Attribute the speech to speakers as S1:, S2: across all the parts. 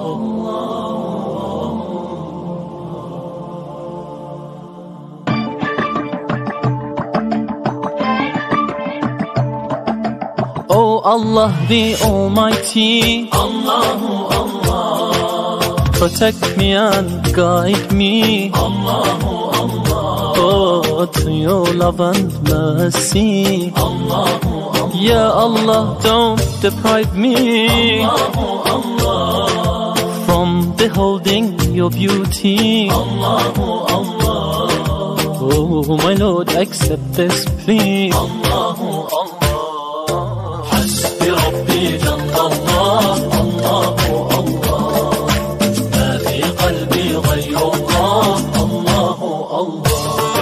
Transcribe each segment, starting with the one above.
S1: Oh Allah the Almighty,
S2: Allahu Allah,
S1: protect me and guide me,
S2: Allahu Allah,
S1: oh, to your love and mercy,
S2: Allahu Allah,
S1: Ya Allah, don't deprive me,
S2: Allahu Allah,
S1: from beholding your beauty,
S2: Allahu Allah,
S1: oh my Lord, accept this plea,
S2: Allahu Allah. حسبي ربي جل الله، الله الله، ما في قلبي غير الله، الله الله.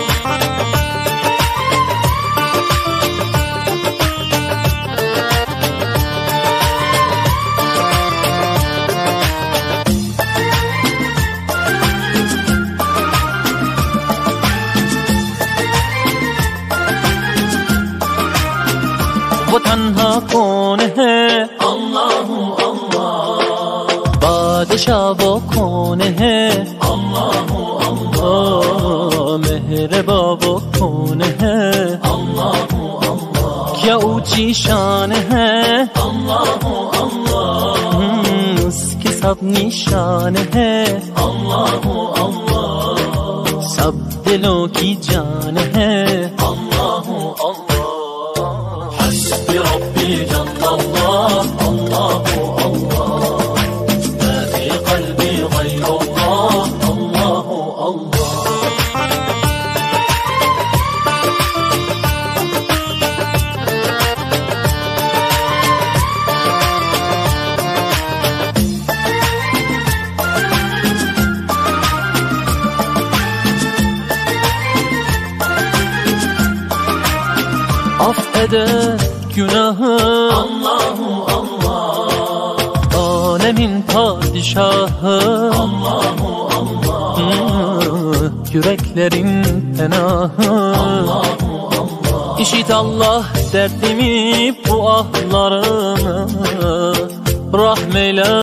S1: वो तन्हा कौन है,
S2: Allahu Allah,
S1: बादशाह वो कौन है,
S2: Allahu Allah,
S1: ओ मेहरबा वो कौन है,
S2: Allahu Allah,
S1: क्या ऊंची शान है,
S2: Allahu Allah,
S1: उसकी सब निशान है,
S2: Allahu Allah,
S1: सब दिलों की जान है,
S2: Allahu Allah. حسبي ربي جل الله، الله الله، ما في قلبي غير الله، الله الله.
S1: affeder günahı,
S2: Allahu Allah,
S1: alemin padişahı,
S2: Allahu Allah,
S1: yüreklerin penahı,
S2: Allahu Allah.
S1: İşit Allah derdimi, bu ahlarımı, rahmeyle.